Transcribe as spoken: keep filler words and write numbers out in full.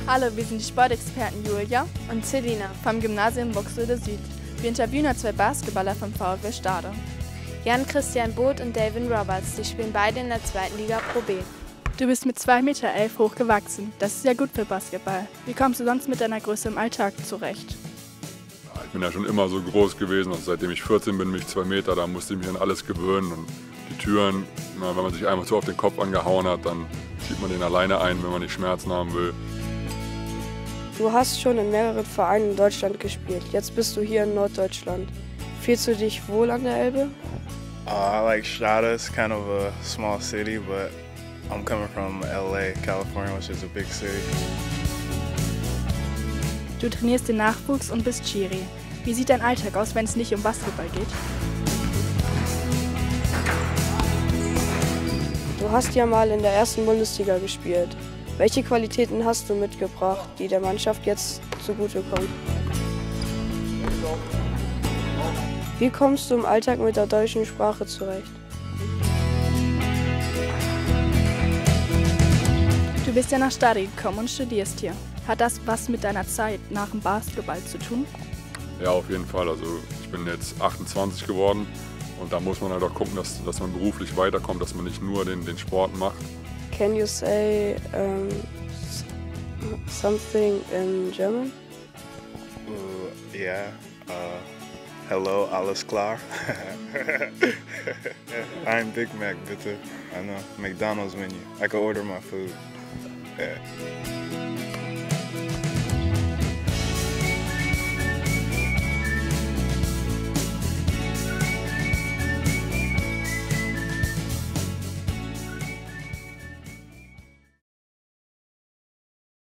Hallo, wir sind die Sportexperten Julia und Selina vom Gymnasium Buxtehude Süd. Wir interviewen heute zwei Basketballer vom VfL Stade. Jan-Christian Both und Davin Roberts, die spielen beide in der zweiten Liga Pro B. Du bist mit zwei Meter elf hoch gewachsen. Das ist ja gut für Basketball. Wie kommst du sonst mit deiner Größe im Alltag zurecht? Ich bin ja schon immer so groß gewesen und seitdem ich vierzehn bin, bin ich zwei Meter, da musste ich mich an alles gewöhnen. Und die Türen, wenn man sich einmal so auf den Kopf angehauen hat, dann zieht man den alleine ein, wenn man nicht Schmerzen haben will. Du hast schon in mehreren Vereinen in Deutschland gespielt. Jetzt bist du hier in Norddeutschland. Fühlst du dich wohl an der Elbe? Uh, I like Stade. It's kind of a small city, but I'm coming from L A, California, which is a big city. Du trainierst den Nachwuchs und bist Schiri. Wie sieht dein Alltag aus, wenn es nicht um Basketball geht? Du hast ja mal in der ersten Bundesliga gespielt. Welche Qualitäten hast du mitgebracht, die der Mannschaft jetzt zugutekommen? Wie kommst du im Alltag mit der deutschen Sprache zurecht? Du bist ja nach Stade gekommen und studierst hier. Hat das was mit deiner Zeit nach dem Basketball zu tun? Ja, auf jeden Fall. Also ich bin jetzt achtundzwanzig geworden und da muss man halt auch gucken, dass, dass man beruflich weiterkommt, dass man nicht nur den, den Sport macht. Can you say um, something in German? Uh, yeah. Uh, hello, alles klar. I'm Big Mac, bitte. I know. McDonald's menu. I can order my food. Yeah.